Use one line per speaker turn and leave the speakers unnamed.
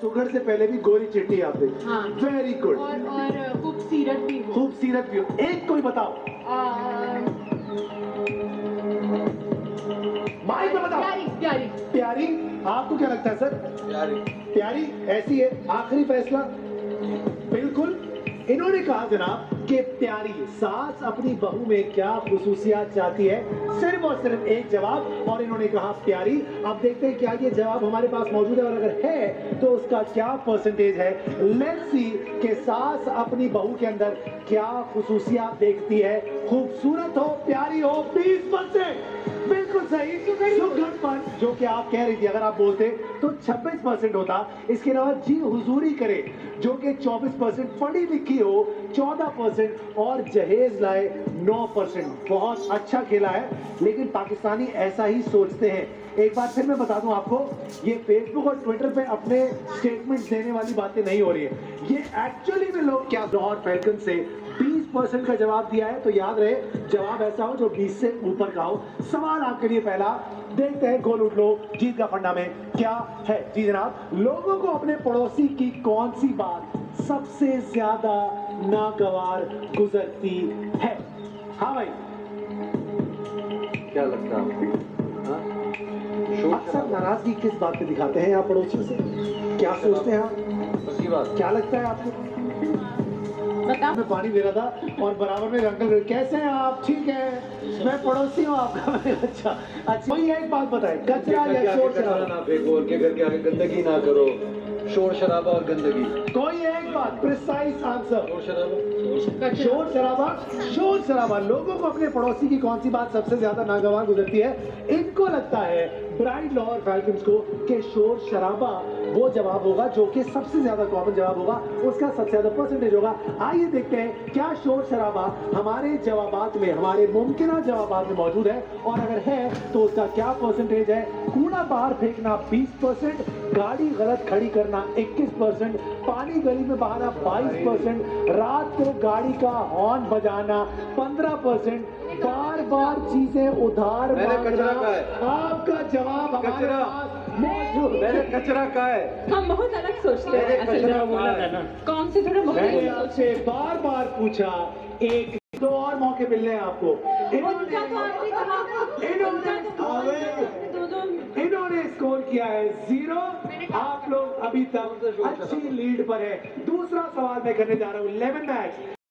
Sugar से पहले भी गोरी चिट्ठी आप दे।
हाँ।
Very good.
और खूबसूरत भी हो।
खूबसूरत भी हो। एक कोई बताओ। माइक में बताओ।
प्यारी प्यारी
प्यारी। आपको क्या लगता है सर?
प्यारी।
प्यारी ऐसी है। आखिरी फैसला। बिल्कुल। इन्होंने कहा जनाब कि प्यारी सास अपनी बहू में क्या खुसूसियात चाहती है, सिर्फ और सिर्फ एक जवाब, और इन्होंने कहा प्यारी। अब देखते हैं क्या ये जवाब हमारे पास मौजूद है, और अगर है तो उसका क्या परसेंटेज है। लेट्स सी कि सास अपनी बहू के अंदर क्या खुसूसियात देखती है। खूबसूरत हो, प्यारी हो, 20%। बिल्कुल सही। सुगढ़पन जो कि आप कह रही थी, अगर आप बोलते तो 26% होता। इसके अलावा जी हुजूरी करे जो कि 24%, पढ़ी लिखी हो 14%, और जहेज लाए 9%। बहुत अच्छा खेला है, लेकिन पाकिस्तानी ऐसा ही सोचते हैं। एक बार फिर मैं बता दूं आपको, ये फेसबुक और ट्विटर पे अपने स्टेटमेंट देने वाली बातें नहीं हो रही है। ये एक्चुअली में लोग क्या लाहौर फैल्कन से 20% का जवाब दिया है। तो याद रहे, जवाब ऐसा हो जो 20 से ऊपर का हो। सवाल आपके लिए पहला, देखते हैं गोल उठ लो जीत का फंडा में क्या है। जी जनाब, लोगों को अपने पड़ोसी की कौन सी बात सबसे ज्यादा नागवार गुजरती है? हाँ भाई,
क्या लगता है आपको?
अक्सर नाराजगी किस बात पे दिखाते हैं आप पड़ोसियों से? क्या सोचते हैं आप?
बसी बात।
क्या लगता है आपको?
बताओ।
मैं पानी दे रहा था और बराबर में अंकल, कैसे हैं आप? ठीक है, मैं पड़ोसी हूँ आपका। अच्छा अच्छा, कोई एक बात बताए, कचरा या शोर शराबा?
ना फेंको, और के घर के आगे गंदगी ना करो। शोर शराबा और गंदगी।
कोई एक बात, प्रिसाइज आंसर।
शोर शराबा।
शोर शराबा। शोर शराबा। लोगों को अपने पड़ोसी की कौन सी बात सबसे ज्यादा नागवार गुजरती है? इनको लगता है ब्राइट लाहौर फैल्कन्स को कि शोर शराबा वो जवाब होगा जो कि सबसे ज्यादा कॉमन जवाब होगा, उसका सबसे ज्यादा परसेंटेज होगा। आइए देखते हैं क्या शोर शराबा हमारे जवाबात में, हमारे मुमकिन जवाबात में मौजूद है, और अगर है तो उसका क्या परसेंटेज है। कूड़ा बाहर फेंकना 20%, गाड़ी गलत खड़ी करना 21%, पानी गली में बहाना 22%, रात को गाड़ी का हॉर्न बजाना 15%, बार बार चीजें उधार मांगना। आपका जवाब हमारे पास मौजूद।
मैंने कचरा का है।
हम बहुत अलग सोचते हैं।
मैंने
असल
कचरा
में
बोला था ना।
कौन से थोड़ा
मैंने
मुख्तलिफ
आपसे बार बार पूछा, एक दो और मौके मिलने हैं आपको।
उनका तो आपने कहा,
इन्होंने स्कोर किया है 0। आप लोग अभी तक अच्छी लीड पर है। दूसरा सवाल मैं करने जा रहा हूँ 11 मैच।